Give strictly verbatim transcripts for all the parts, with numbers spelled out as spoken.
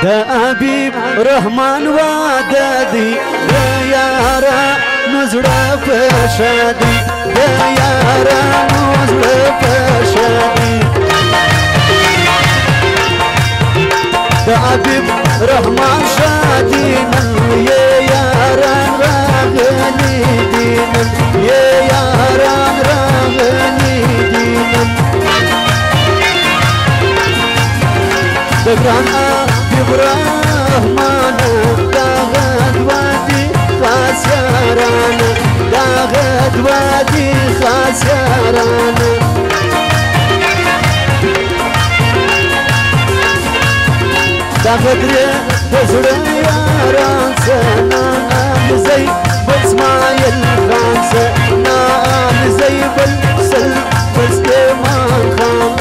دا حبیب رحمان واده دی دا یارا نزړه پشادی دا یارا نزړه پشادی دا حبیب رحمان شادی نن یہ یاران راغلی دینن یہ یاران راغلی دینن دا گران حبیب رحمان دا غدوادی خاص یاران دا غدوادی خاص یاران دا غدره دزړه یاران سنان زي بسمايل خان سنان زي بلسل بسليمان خان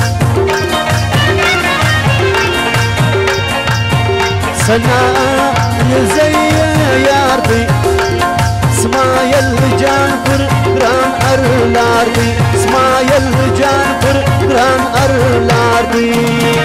سنان زي ياردي اسمايل جان پر گران ارلاردي اسمايل جان پر گران ارلاردي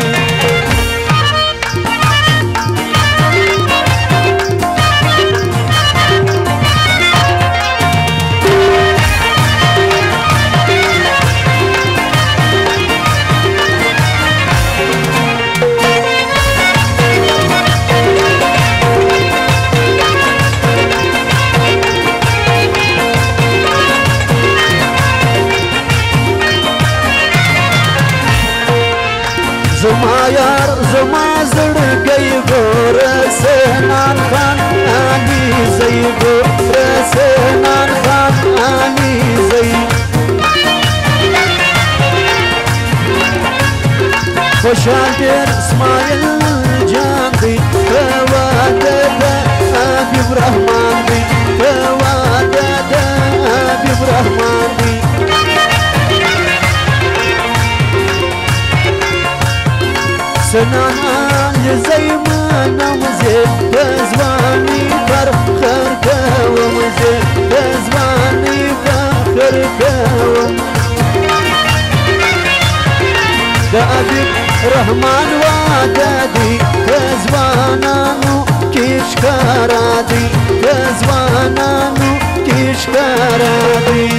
زما یار زما زړګی ګور سنان خان علي زئی ګور سنان خان علي زئی خوشحال ډېر اسماعیل جان دی واده د حبیب رحمان دی واده د حبیب رحمان دی سنان زي ما نمزي بزواني فرخر كومزي بزواني فخر كوم دا حبيب رحمان وعدادي بزوانانو كيشكارادي بزوانانو كيشكارادي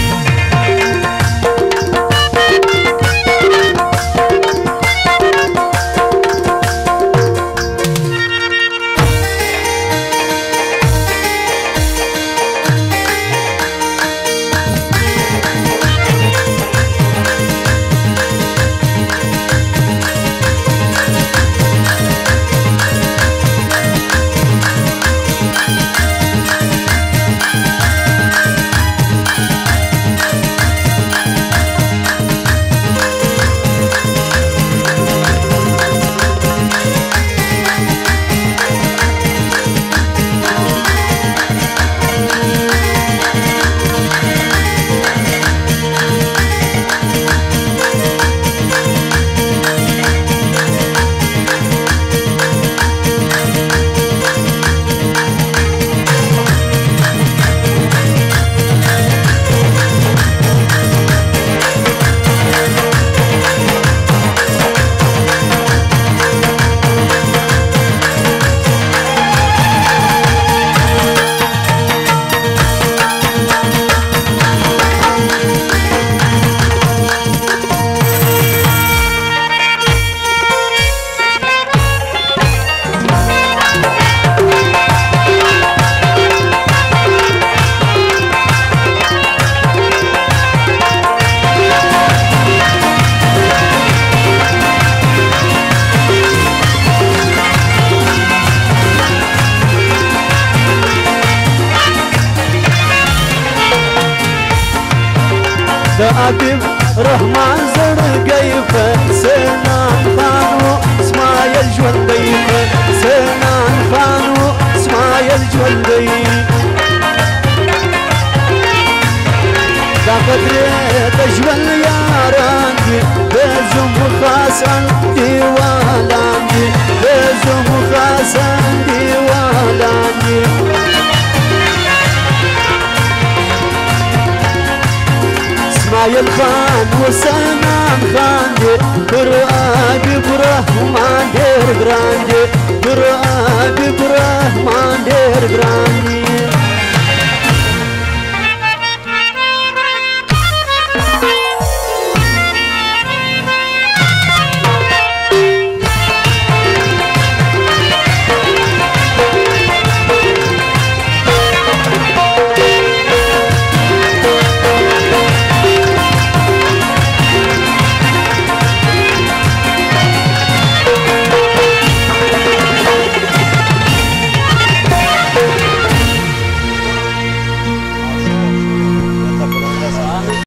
دا حبیب رحمان زړګی په سنان خانو اسماعیل ژوندی په سنان خانو اسماعیل ژوندی دا قدرې د ژوند یاران دي د زمو خاصان دیوالان دي د زمو خاصان دیوالان دي اسماعیل خان وسنان خان دي پر حبیب رحمان ډېر ګران دي برا ببره ما دير براني